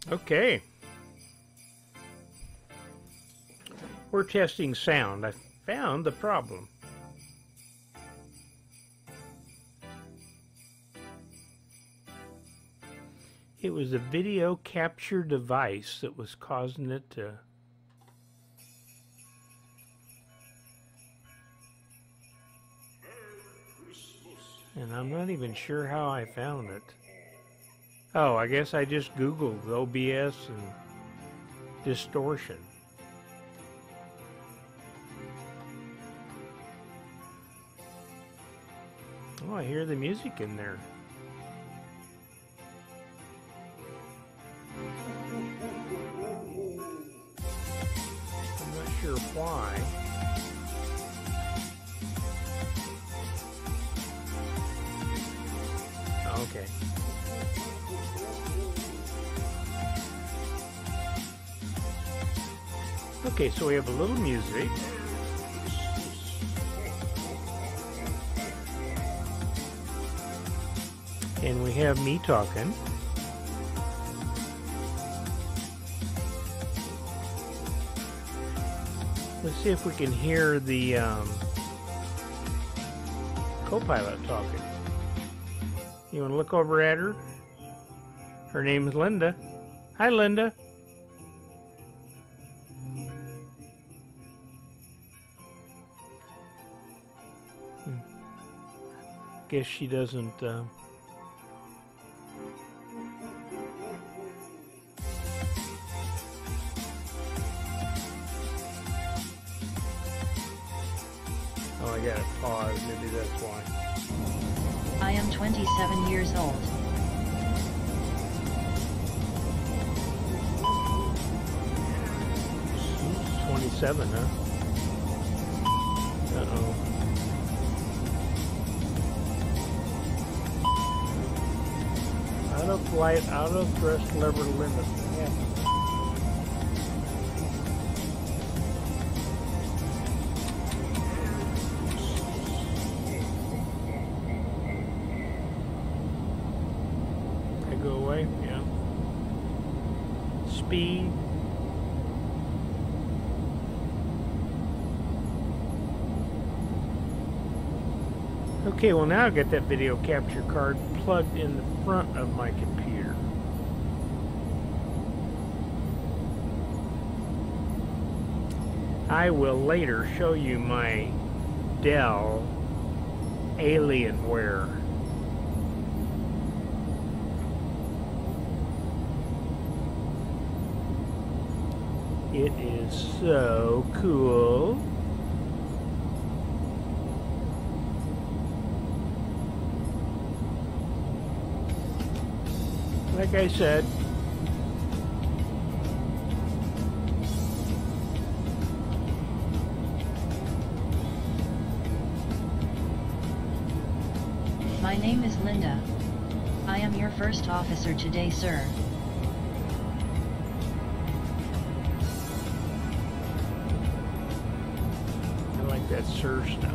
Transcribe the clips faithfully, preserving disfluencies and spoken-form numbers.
Okay. We're testing sound. I found the problem. It was a video capture device that was causing it to... And I'm not even sure how I found it. Oh, I guess I just Googled O B S and distortion. Oh, I hear the music in there. I'm not sure why. Okay. Okay, so we have a little music. And we have me talking. Let's see if we can hear the um, co-pilot talking. You want to look over at her? Her name is Linda. Hi, Linda. Hmm. Guess she doesn't... Uh, Oh, I gotta pause. Maybe that's why. I am twenty-seven years old. Oops, twenty-seven, huh? Uh-oh. Out of flight, out of thrust lever limit. Yeah. Go away, yeah. Speed. Okay, well now I've got that video capture card plugged in the front of my computer. I will later show you my Dell Alienware. It is so cool. Like I said, My name is Linda. I am your first officer today, sir. that sir stuff.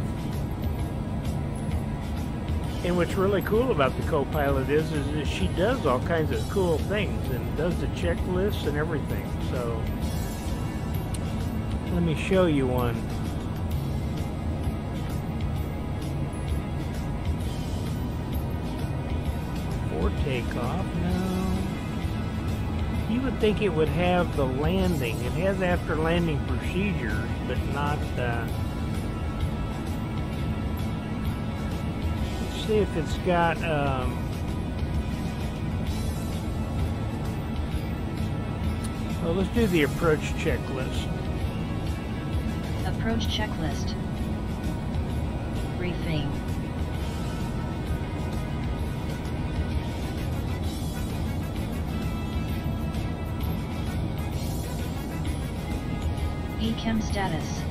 And what's really cool about the co-pilot is, is that she does all kinds of cool things and does the checklists and everything. So let me show you one. For takeoff, no. You would think it would have the landing. It has after landing procedures, but not uh, see if it's got um, well, let's do the approach checklist. Approach checklist. Briefing. E C M status.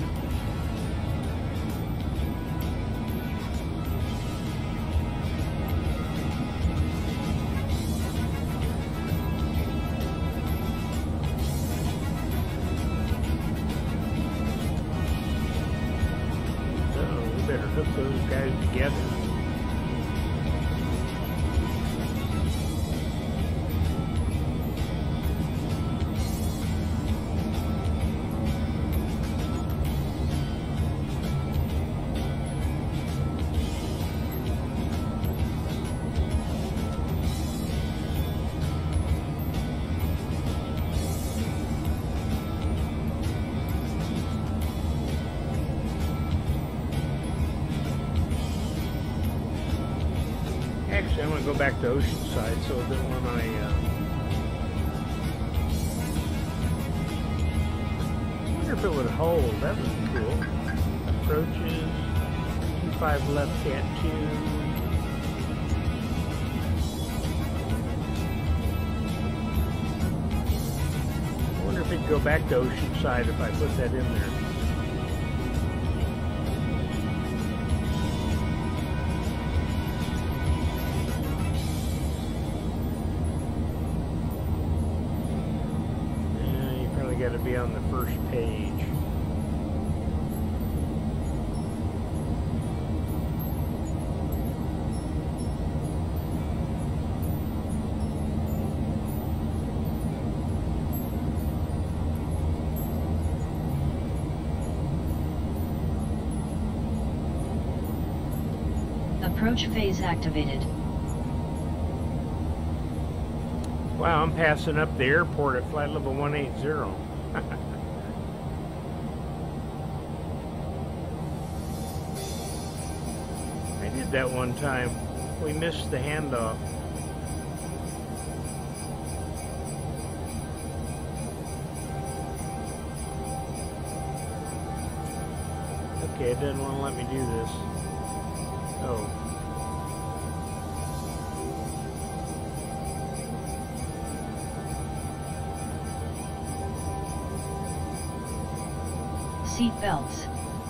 Put those guys together. want to go back to Oceanside, so then when I uh, I wonder if it would hold. That would be cool. Approaches two five left cat two. I wonder if it'd go back to Oceanside if I put that in there. Got to be on the first page. Approach phase activated. Wow, I'm passing up the airport at flight level one eighty. I did that one time. We missed the handoff. Okay, it doesn't want to let me do this. Oh. Seat belts.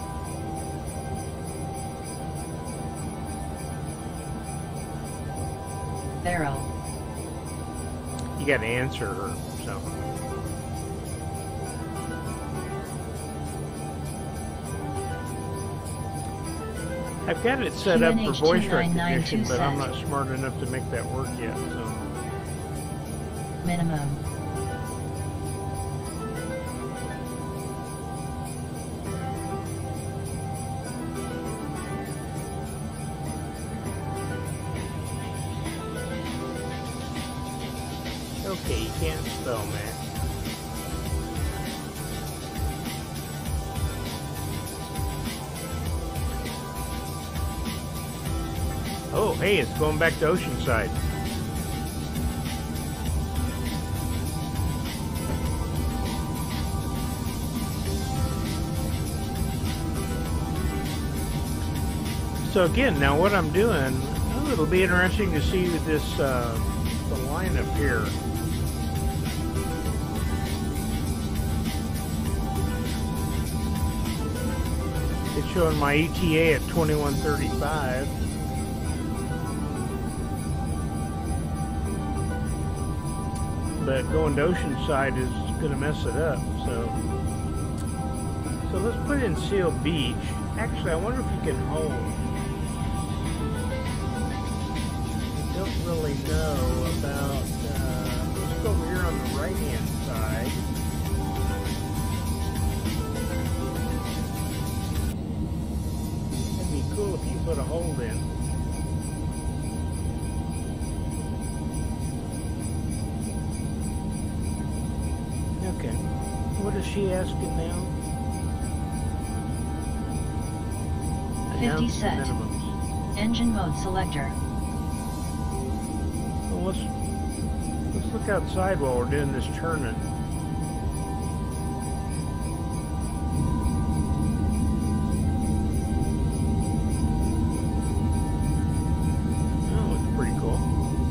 Barrel. You got to answer her, so. I've got it set up for voice recognition, but I'm not smart enough to make that work yet, so. Minimum. Okay, you can't spell, man. Oh, hey, it's going back to Oceanside. So again, now what I'm doing, oh, it'll be interesting to see this, uh, the lineup here. It's showing my E T A at twenty-one thirty-five. But going to Oceanside is going to mess it up, so so let's put in Seal Beach. Actually, I wonder if you can hold. I don't really know about, uh, let's go over here on the right hand side. It'd be cool if you put a hold in. Okay, what is she asking now? fifty set. Engine mode selector. Well, let's let's look outside while we're doing this turning. Oh, it's pretty cool.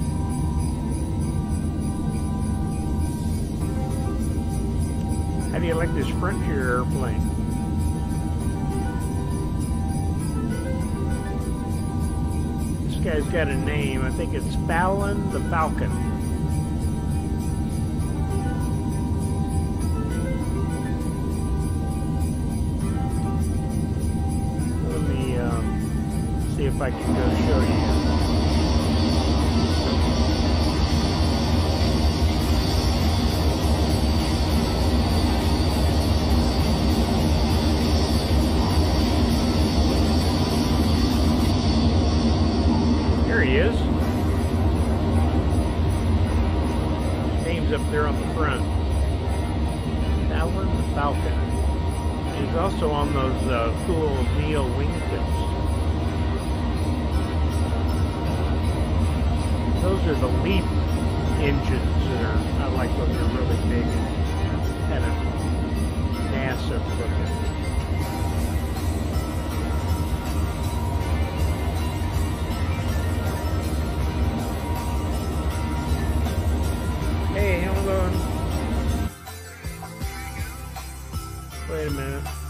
How do you like this Frontier airplane? This guy's got a name. I think it's Fallon the Falcon. Let me um, see if I can go show you. He is. His name's up there on the front. Fallon the Falcon. He's also on those uh, cool Neo wingtips. those are the LEAP engines that are, I like those are really big and kind of massive looking. Hey, hold on. Wait a minute.